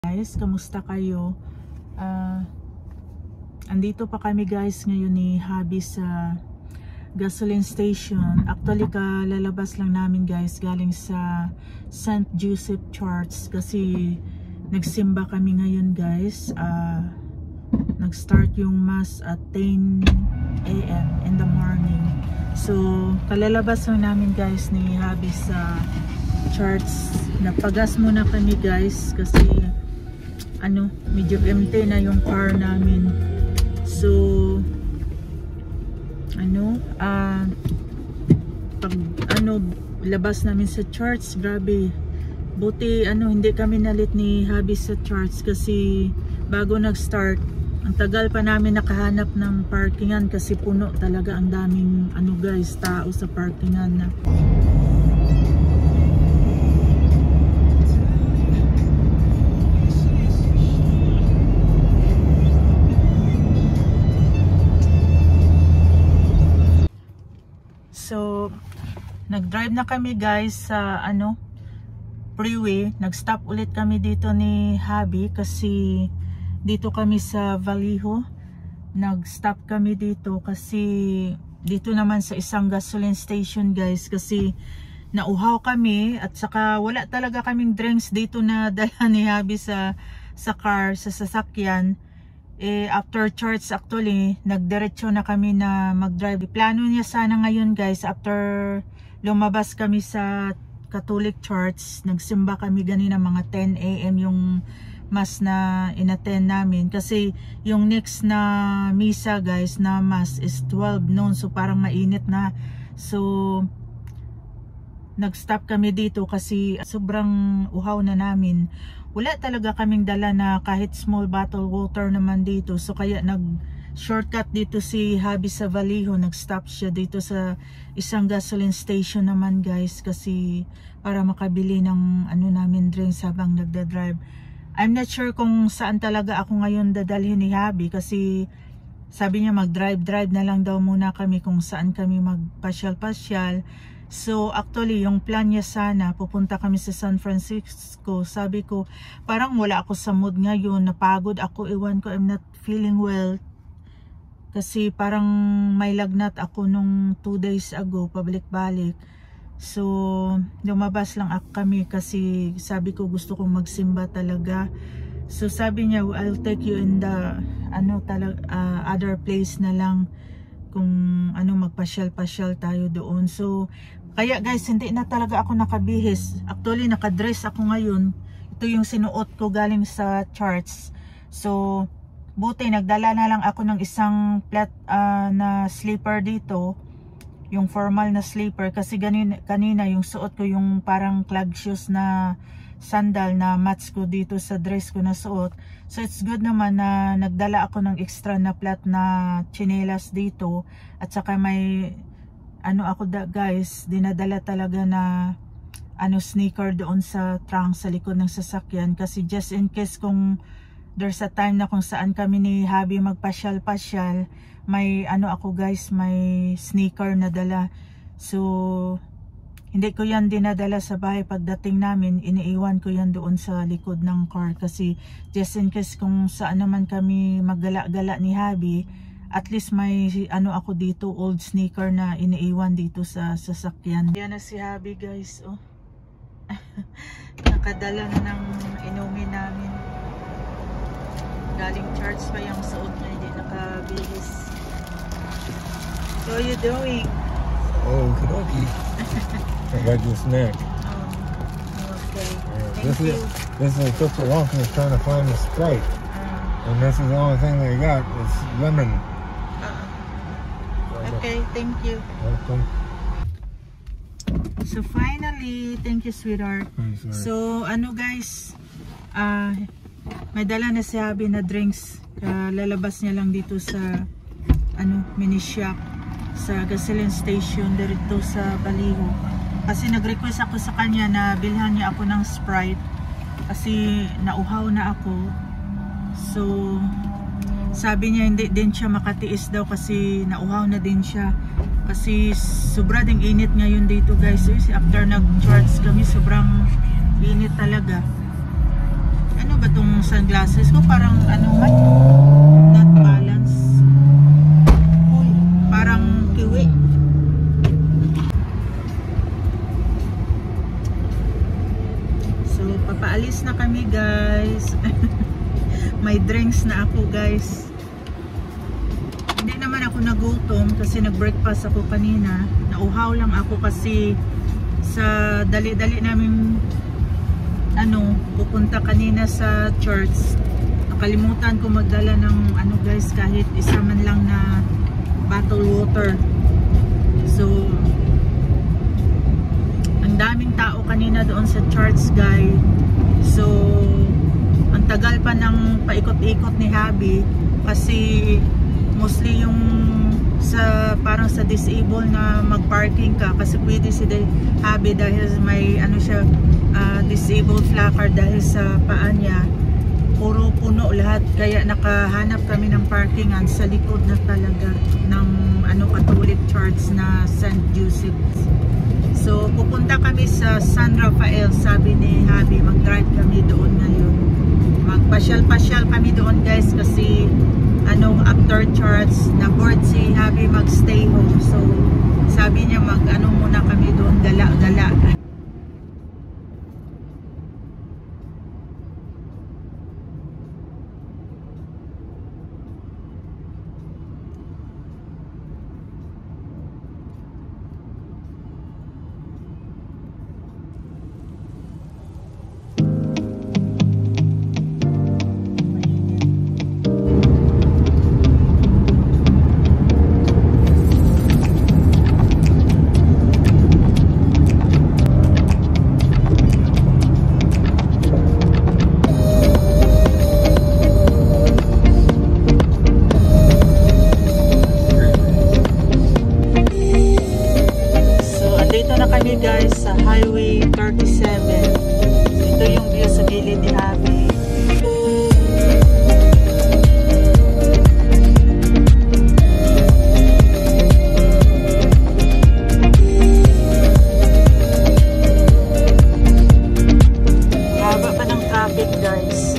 Guys, kamusta kayo? Andito pa kami guys ngayon ni Habi sa gasoline station. Actually kalalabas lang namin guys galing sa St. Joseph Church kasi nagsimba kami ngayon guys. Nag-start yung mass at 10 AM in the morning. So kalalabas lang namin guys ni Habi sa church. Napagas muna kami guys kasi medyo empty na yung car namin. So pag labas namin sa church, grabe, buti hindi kami nalit ni Habi sa church kasi bago nag-start ang tagal pa namin nakahanap ng parkingan kasi puno talaga, ang daming guys, tao sa parkingan na. So, nag-drive na kami guys sa freeway. Nag-stop ulit kami dito ni Habi kasi dito kami sa Vallejo. Nag-stop kami dito kasi dito naman sa isang gasoline station guys kasi nauhaw kami at saka wala talaga kaming drinks dito na dala ni Habi sa car, sa sasakyan. After church actually, nagdiretso na kami na mag-drive. Plano niya sana ngayon guys, after lumabas kami sa Catholic Church, nagsimba kami ganina mga 10 AM yung mass na inattend namin. Kasi yung next na misa guys, na mass is 12 noon, so parang mainit na. So nag-stop kami dito kasi sobrang uhaw na namin. Wala talaga kaming dala na kahit small bottle water naman dito. So kaya nag-shortcut dito si Habi sa Vallejo. Nag-stop siya dito sa isang gasoline station naman guys. Kasi para makabili ng namin drinks habang nagda-drive. I'm not sure kung saan talaga ako ngayon dadalhin ni Habi. Kasi sabi niya mag-drive na lang daw muna kami kung saan kami magpasyal-pasyal. So actually yung plan niya sana pupunta kami sa San Francisco. Sabi ko parang wala ako sa mood ngayon, napagod ako, ewan ko, I'm not feeling well kasi parang may lagnat ako nung 2 days ago, pabalik-balik. So lumabas lang kami kasi sabi ko gusto kong magsimba talaga. So sabi niya I'll take you in the other place na lang kung magpasyal-pasyal tayo doon. So kaya guys, hindi na talaga ako nakabihis. Actually, nakadress ako ngayon. Ito yung sinuot ko galing sa church. So, buti nagdala na lang ako ng isang flat na slipper dito. Yung formal na slipper. Kasi kanina yung suot ko yung parang clog shoes na sandal na match ko dito sa dress ko na suot. So, it's good naman na nagdala ako ng extra na flat na chinelas dito. At saka may guys, dinadala talaga na sneaker doon sa trunk sa likod ng sasakyan kasi just in case kung there's a time na kung saan kami ni Habi magpasyal-pasyal, may ako guys, may sneaker na dala. So hindi ko yan dinadala sa bahay. Pagdating namin, iniiwan ko yan doon sa likod ng car kasi just in case kung saan naman kami maggala-gala ni Habi, at least may ako dito, old sneaker na iniiwan dito sa sasakyan. Yan na si Habi guys, oh. Nakadala na ng inumin namin. Galing church pa yung suot na hindi nakabihis. So, how you doing? Oh, okay. I got your snack. Okay. This is took so long because trying to find the Sprite. And this is the only thing they got. It's lemon. Okay, thank you. Welcome. So finally, thank you sweetheart. So guys, may dala na si Habi na drinks. Lalabas niya lang dito sa mini shop sa gasoline station dito sa Vallejo. Kasi nag-request ako sa kanya na bilhan niya ako ng Sprite kasi nauhaw na ako. So sabi niya hindi din siya makatiis daw kasi nauhaw na din siya kasi sobra ding init ngayon dito guys. After nag-charge kami, sobrang init talaga. Ano ba tong sunglasses ko? Parang ano man? Not balance. Uy, parang kiwi. So, papaalis na kami guys. May drinks na ako guys. Hindi naman ako nagutom kasi nag-breakfast ako kanina. Nauhaw lang ako kasi sa dali-dali namin pupunta kanina sa church. Nakalimutan ko magdala ng guys, kahit isa man lang na bottle water. So ang daming tao kanina doon sa church guys. So ang tagal pa ng paikot-ikot ni Habi kasi mostly yung parang sa disabled na mag-parking ka kasi pwede si Habi dahil may siya disabled placard dahil sa paa niya. Puro puno lahat kaya nakahanap kami ng parkingan sa likod na talaga ng Catholic Church na St. Joseph's. So pupunta kami sa San Rafael, sabi ni Habi mag-drive kami doon ngayon. Magpasyal-pasyal kami doon guys kasi after church na board si Habi mag-stay home. So sabi niya muna kami doon, gala-gala. Guys, sa Highway 37. Ito yung view sa gilid ni Habi. Haba pa ng traffic guys.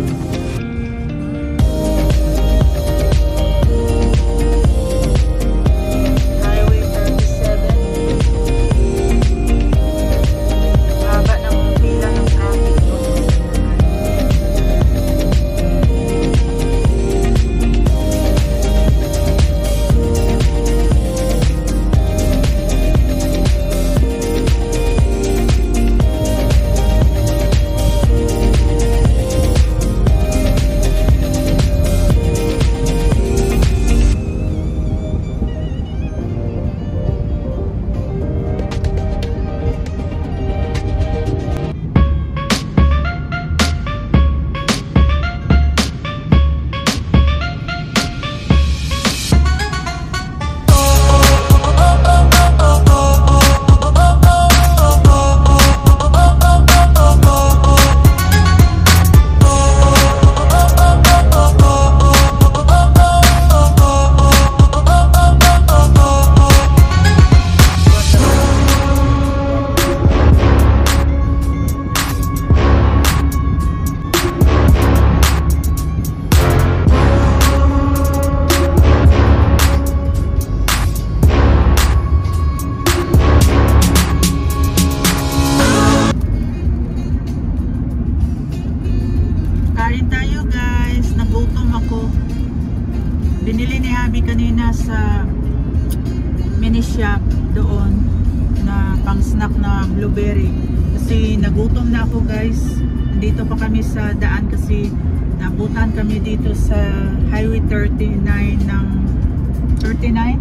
Binili ni Habi kanina sa mini shop doon na pang snack na blueberry kasi nagutom na ako guys. Dito pa kami sa daan kasi nabutan kami dito sa Highway 39 ng 39?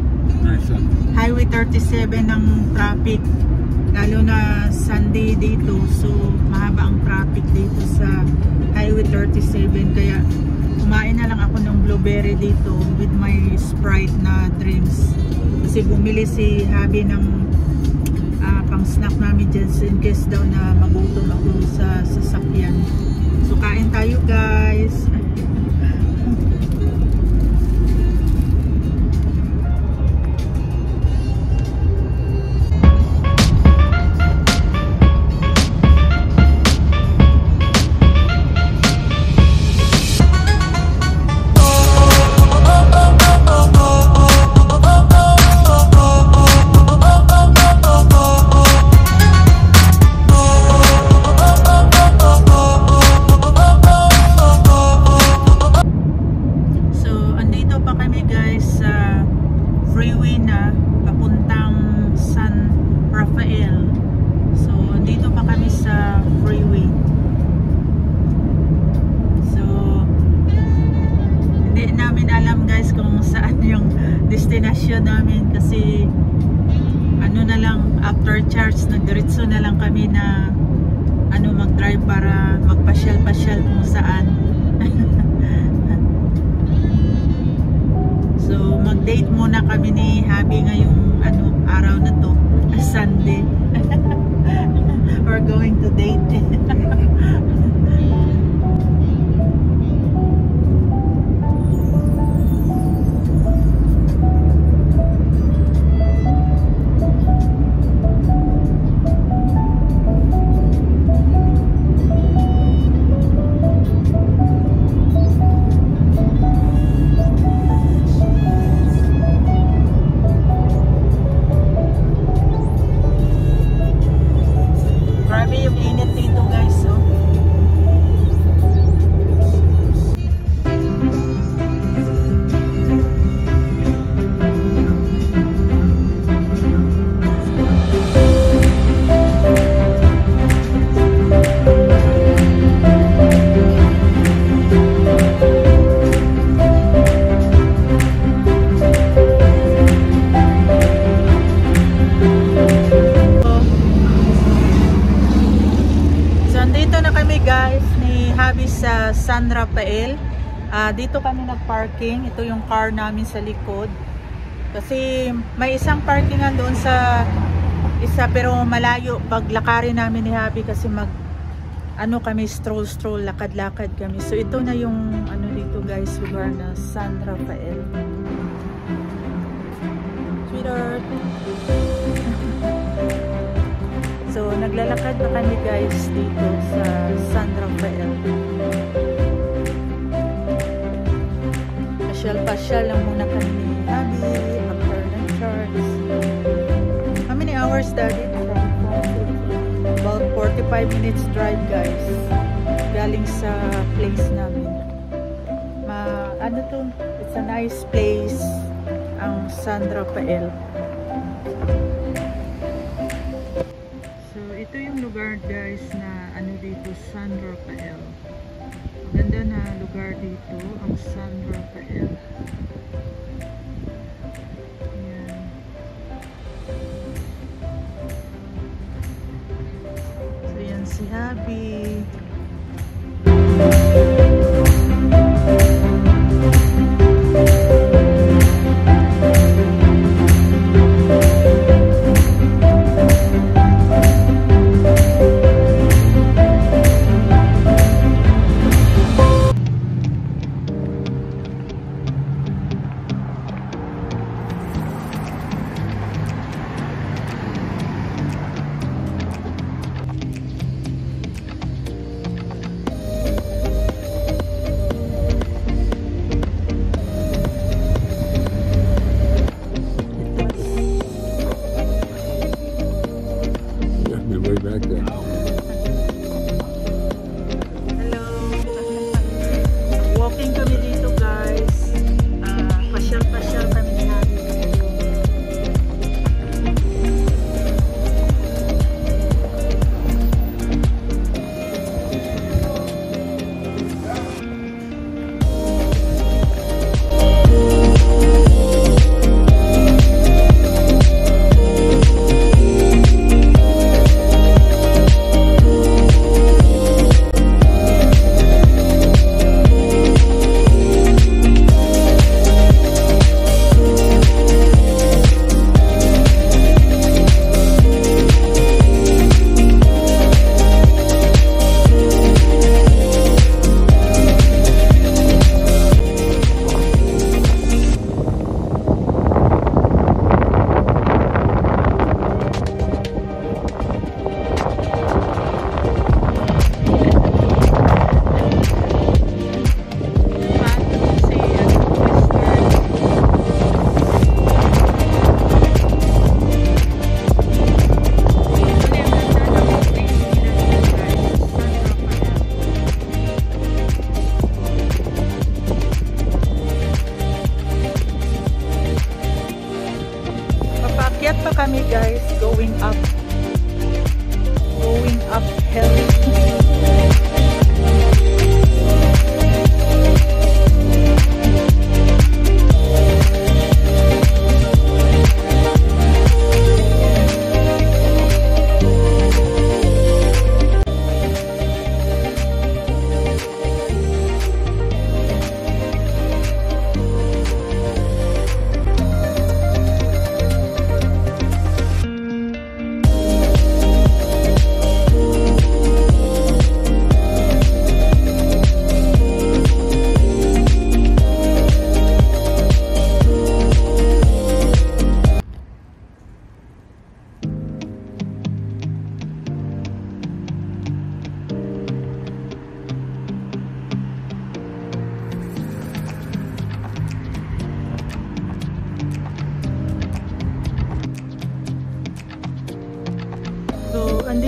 Highway 37 ng traffic, lalo na Sunday dito, so mahaba ang traffic dito sa Highway 37 kaya kumain na lang ako ng blueberry dito with my Sprite na drinks kasi bumili si Habi ng pang snack namin dyan in case daw na magutom ako sa sasakyan. So kain tayo guys. destinasyon namin kasi ano na lang, after church nagdiretso na lang kami na ano, mag-drive para magpasyal-pasyal kung saan. So mag-date muna kami ni Habi ngayong ano, araw na to, Sunday. We're going to date. Sa San Rafael. Dito kami nag-parking. Ito yung car namin sa likod. Kasi may isang parkingan doon sa isa pero malayo. Paglakarin namin ni Habi kasi ano kami, stroll, lakad-lakad kami. So ito na yung ano dito guys, lugar na San Rafael. Sweetheart. So naglalakad na kami guys dito sa San Rafael. Pasyal lang muna kami ni Habi after ng church. How many hours daddy? About 45 minutes drive guys. Galing sa place namin. Ano to? It's a nice place ang San Rafael. So ito yung lugar guys na ano dito, San Rafael. Ganda na lugar dito ang San Rafael. Ayan. So yan si Habi.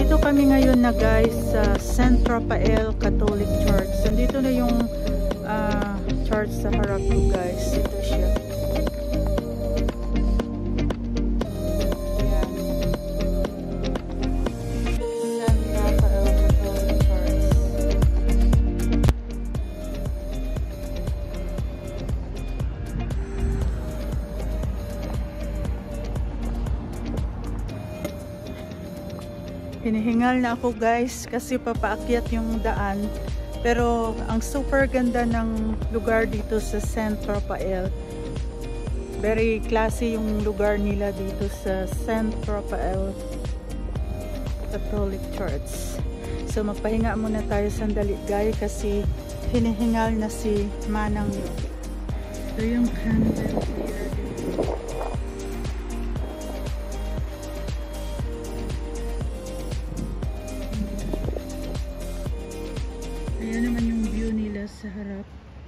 Nandito kami ngayon na guys sa Saint Raphael Catholic Church. Nandito na yung church sa harap ko guys. Ito siya. Hinihingal na ako guys kasi papaakyat yung daan, pero ang super ganda ng lugar dito sa Saint Raphael. Very classy yung lugar nila dito sa Saint Raphael Catholic Church. So magpahinga muna tayo sandali guys kasi hinihingal na si Manang. Ito yung candle here. Ayan naman yung view nila sa harap.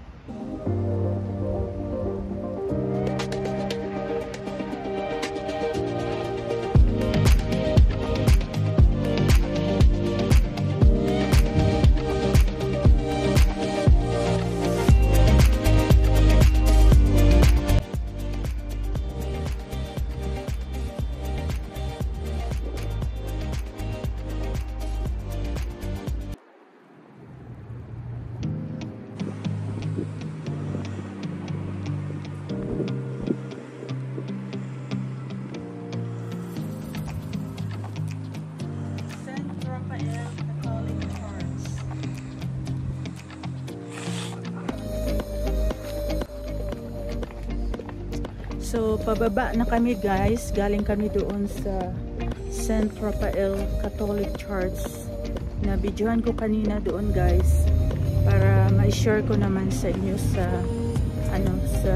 So, pababa na kami guys. Galing kami doon sa Saint Raphael Catholic Church. Na-videohan ko kanina doon guys. Para ma-share ko naman sa inyo sa sa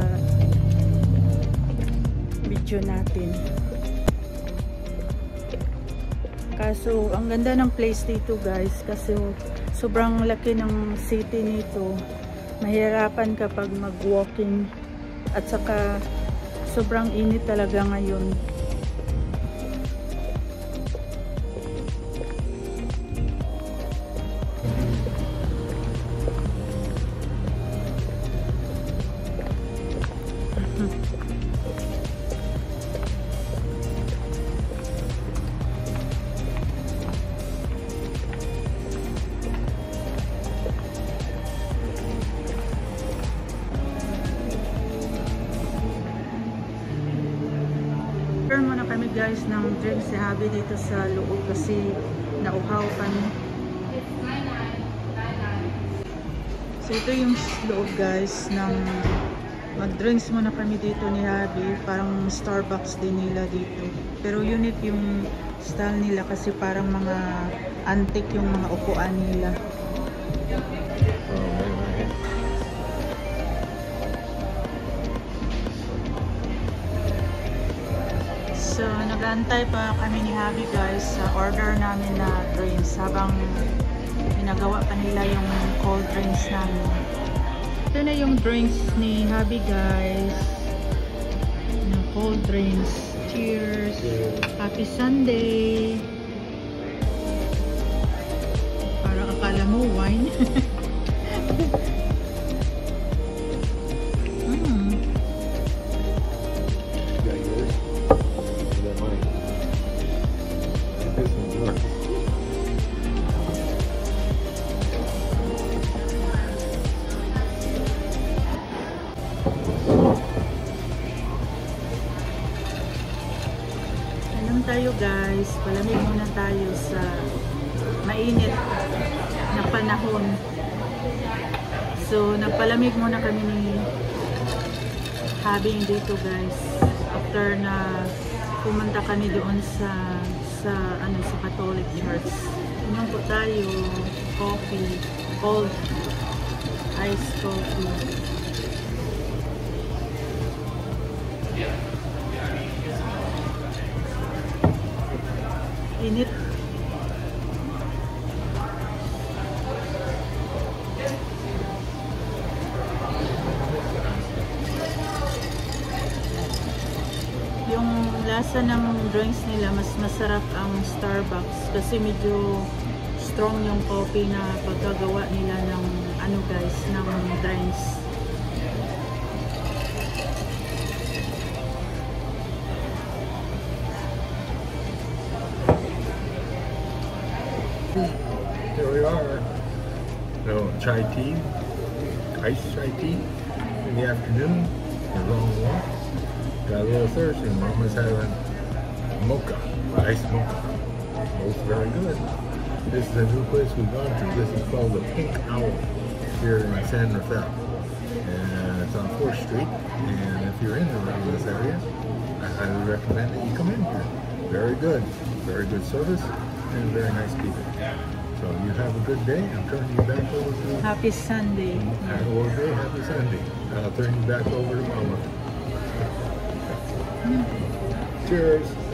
video natin. Kaso, ang ganda ng place dito guys. Kasi sobrang laki ng city nito. Mahirapan kapag mag-walking. At saka sobrang init talaga ngayon. Muna kami guys ng drink si Habi dito sa loob kasi nauhaw kami. So ito yung loob guys ng mag-drinks muna kami dito ni Habi. Parang Starbucks din nila dito. Pero unique yung style nila kasi parang mga antique yung mga upuan nila. So, nag-aantay pa kami ni Habi guys sa order namin na drinks habang ginagawa pa nila yung cold drinks namin. Ito na yung drinks ni Habi guys. Yung cold drinks. Cheers! Happy Sunday! Parang akala mo wine. Tayo guys, palamig muna tayo sa mainit na panahon. So nagpalamig muna kami ni Habi dito guys after na pumunta kami doon sa Catholic Church. Inom po tayo coffee, cold iced coffee. Init. Yung lasa ng drinks nila, mas masarap ang Starbucks kasi medyo strong yung coffee na pagkagawa nila ng ano guys, ng drinks. Here we are. So chai tea, iced chai tea in the afternoon. A long walk. Got a little thirsty. Mama's having mocha, iced mocha. Both very good. This is a new place we've gone to. This is called the Pink Owl here in San Rafael. And it's on 4th Street. And if you're in this area, I highly recommend that you come in here. Very good service and very nice people. So you have a good day. I'm turning you back over to... Happy Sunday. Okay, happy Sunday. I'll turn you back over to Mama. Cheers.